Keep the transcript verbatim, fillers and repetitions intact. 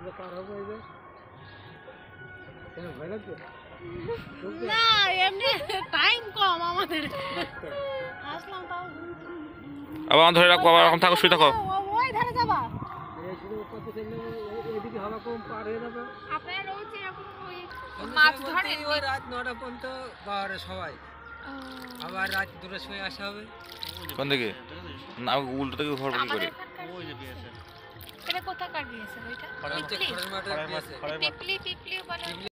না এমনি টাইম কম আমাদের আসলাম তাও আবার ধরে রাখো আবার এখন থাকো শুয়ে থাকো ওই ধারে যাবা এদিকে হাওয়া কম পার হয়ে যাবে আপনারা রোজ এরকম ওই মাছ ধরেন ওই রাত নটা পর্যন্ত বারে সবাই আবার রাত দুটোর সময় আসা হবে কোন দিকে না উল্টো থেকে ঘর বাড়ি করে এটা কোথাকার দিয়েছে ওইটা পিপলি পিপলি পিপলি বলে